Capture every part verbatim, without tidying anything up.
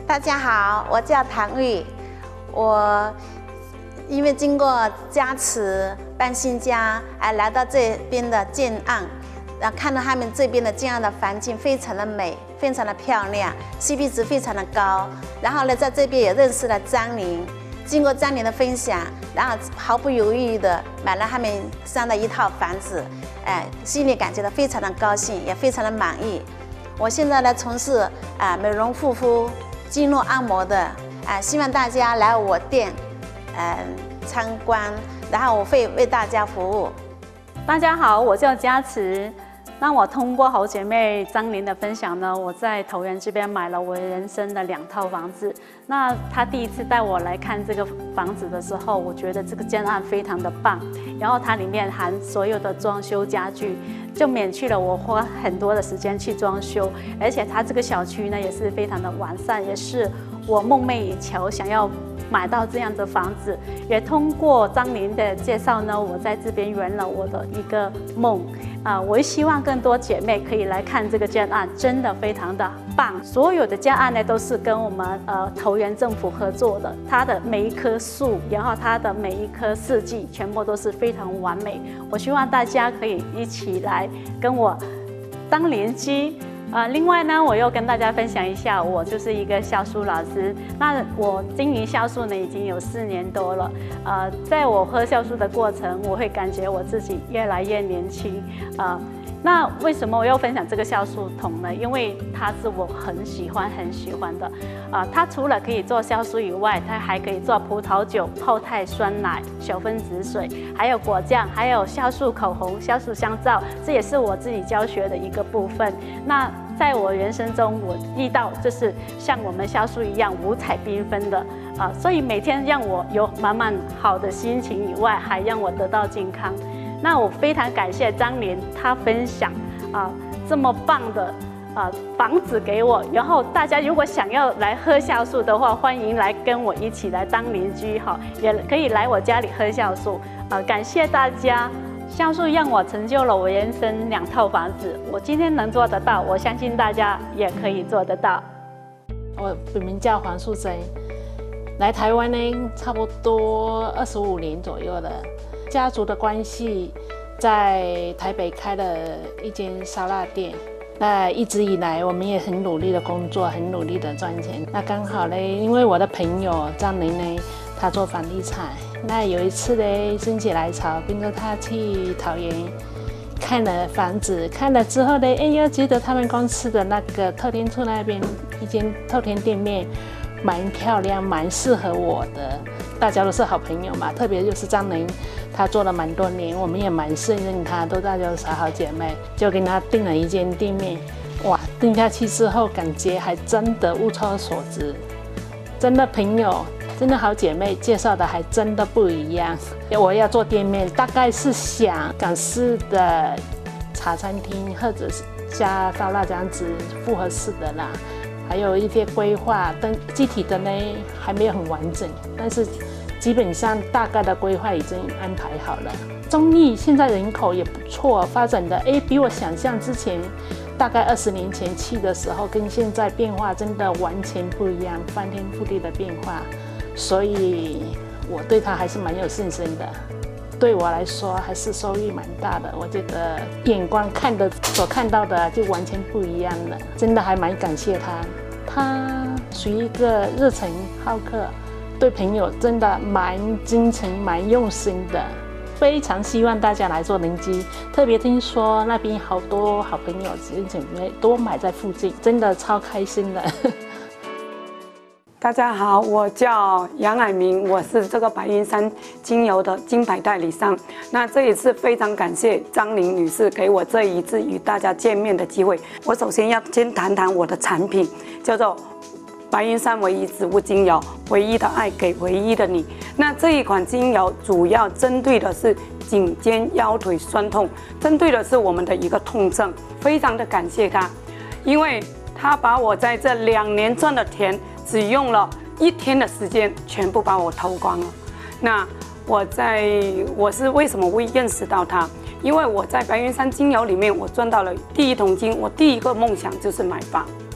大家好，我叫唐玉，我因为经过加持搬新家，哎，来到这边的建案，然后看到他们这边的建案的环境非常的美，非常的漂亮 ，C P 值非常的高。然后呢，在这边也认识了张玲，经过张玲的分享，然后毫不犹豫的买了他们上的一套房子，哎，心里感觉到非常的高兴，也非常的满意。我现在呢从事啊美容护肤、经络按摩的，啊，希望大家来我店，嗯，参观，然后我会为大家服务。 大家好，我叫嘉慈。那我通过好姐妹张玲的分享呢，我在桃园这边买了我人生的两套房子。那她第一次带我来看这个房子的时候，我觉得这个建案非常的棒，然后它里面含所有的装修家具，就免去了我花很多的时间去装修，而且它这个小区呢也是非常的完善，也是我梦寐以求想要买到这样的房子。也通过张玲的介绍呢，我在这边圆了我的一个梦。啊、呃，我也希望更多姐妹可以来看这个建案，真的非常的棒。所有的建案呢都是跟我们呃桃园政府合作的，它的每一棵树，然后它的每一棵设计，全部都是非常完美。我希望大家可以一起来跟我当邻居。呃，另外呢，我又跟大家分享一下，我就是一个酵素老师。那我经营酵素呢，已经有四年多了。呃，在我喝酵素的过程，我会感觉我自己越来越年轻。呃，那为什么我要分享这个酵素桶呢？因为它是我很喜欢很喜欢的。啊、呃，它除了可以做酵素以外，它还可以做葡萄酒、泡泰酸奶、小分子水，还有果酱，还有酵素口红、酵素香皂，这也是我自己教学的一个部分。那在我人生中，我遇到就是像我们酵素一样五彩缤纷的啊、呃，所以每天让我有满满好的心情以外，还让我得到健康。那我非常感谢张玲，她分享啊、呃、这么棒的啊、呃、房子给我。然后大家如果想要来喝酵素的话，欢迎来跟我一起来当邻居哈，也可以来我家里喝酵素啊、呃。感谢大家。酵素让我成就了我人生两套房子，我今天能做得到，我相信大家也可以做得到。 我本名叫黄素贞，来台湾呢差不多二十五年左右了。家族的关系，在台北开了一间烧腊店。那一直以来，我们也很努力的工作，很努力的赚钱。那刚好呢，因为我的朋友张玲呢，她做房地产。那有一次呢，心血来潮，跟着她去桃园看了房子，看了之后呢，哎又觉得他们公司的那个透天厝那边一间透天店面蛮漂亮，蛮适合我的。大家都是好朋友嘛，特别就是张玲，她做了蛮多年，我们也蛮信任她，都大家都是好姐妹，就跟她订了一间店面。哇，订下去之后，感觉还真的物超所值，真的朋友。真的好姐妹介绍的还真的不一样。我要做店面，大概是想港式的茶餐厅，或者是加烧腊这样子复合式的啦。还有一些规划，但具体的呢还没有很完整，但是基本上大概的规划已经安排好了。中弋现在人口也不错，发展的哎比我想象之前。大概二十年前去的时候，跟现在变化真的完全不一样，翻天覆地的变化。所以我对他还是蛮有信心的，对我来说还是收益蛮大的。我觉得眼光看的所看到的就完全不一样了，真的还蛮感谢他。他属于一个热忱好客，对朋友真的蛮真诚、蛮用心的。非常希望大家来做邻居，特别听说那边好多好朋友、姐姐妹都买在附近，真的超开心的。 大家好，我叫杨乃明，我是这个白云山精油的金牌代理商。那这一次非常感谢张玲女士给我这一次与大家见面的机会。我首先要先谈谈我的产品，叫做白云山唯一植物精油，唯一的爱给唯一的你。那这一款精油主要针对的是颈肩腰腿酸痛，针对的是我们的一个痛症。非常的感谢他，因为他把我在这两年赚的钱。只用了一天的时间，全部把我偷光了。那我在我是为什么会认识到它？因为我在白云山精油里面，我赚到了第一桶金。我第一个梦想就是买房，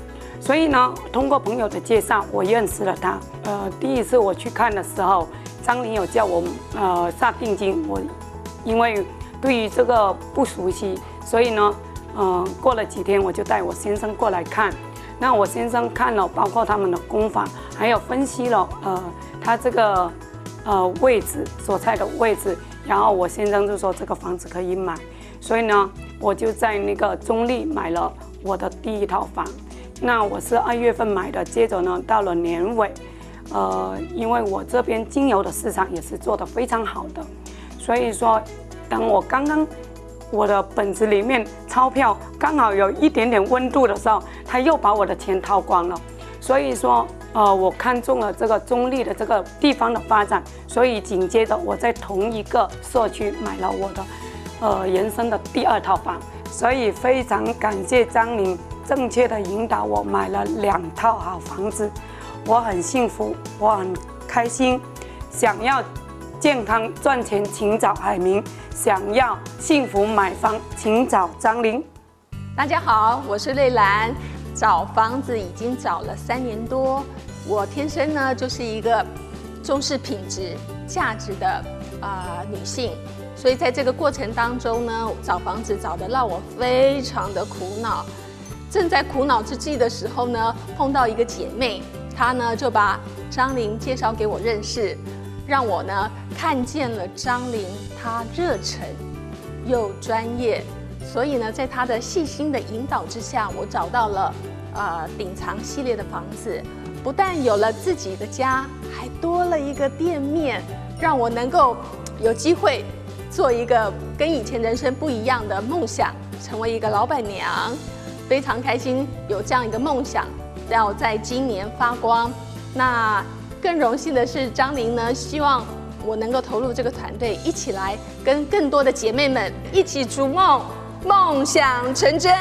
所以呢，通过朋友的介绍，我认识了他。呃，第一次我去看的时候，张玲有叫我呃下定金，我因为对于这个不熟悉，所以呢，呃，过了几天我就带我先生过来看。那我先生看了，包括他们的工坊，还有分析了呃他这个呃位置所在的位置，然后我先生就说这个房子可以买，所以呢，我就在那个中立买了我的第一套房。那我是二月份买的，接着呢到了年尾，呃，因为我这边精油的市场也是做得非常好的，所以说，当我刚刚我的本子里面钞票刚好有一点点温度的时候，他又把我的钱掏光了。所以说，呃，我看中了这个中立的这个地方的发展，所以紧接着我在同一个社区买了我的，呃，人生的第二套房。所以非常感谢张玲正确的引导我买了两套好房子，我很幸福，我很开心。想要健康赚钱，请找海明；想要幸福买房，请找张玲。 大家好，我是瑞兰。找房子已经找了三年多，我天生呢就是一个重视品质、价值的啊、呃、女性，所以在这个过程当中呢，找房子找得让我非常的苦恼。正在苦恼之际的时候呢，碰到一个姐妹，她呢就把张玲介绍给我认识，让我呢看见了张玲她热忱又专业。所以呢，在他的细心的引导之下，我找到了呃顶藏系列的房子，不但有了自己的家，还多了一个店面，让我能够有机会做一个跟以前人生不一样的梦想，成为一个老板娘。非常开心有这样一个梦想，要在今年发光。那更荣幸的是，张玲呢，希望我能够投入这个团队，一起来跟更多的姐妹们一起逐梦。梦想成真。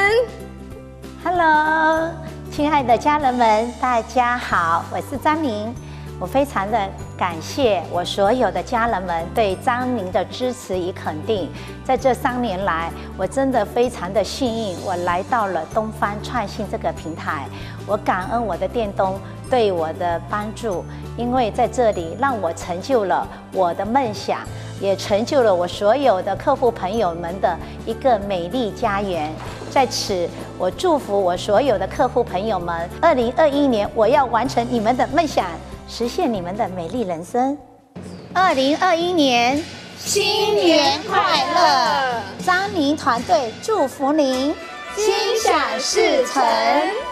Hello， 亲爱的家人们，大家好，我是张玲。我非常的感谢我所有的家人们对张玲的支持与肯定。在这三年来，我真的非常的幸运，我来到了东方创新这个平台。我感恩我的店东对我的帮助，因为在这里让我成就了我的梦想。也成就了我所有的客户朋友们的一个美丽家园。在此，我祝福我所有的客户朋友们，二零二一年我要完成你们的梦想，实现你们的美丽人生。二零二一年新年快乐！张玲团队祝福您心想事成。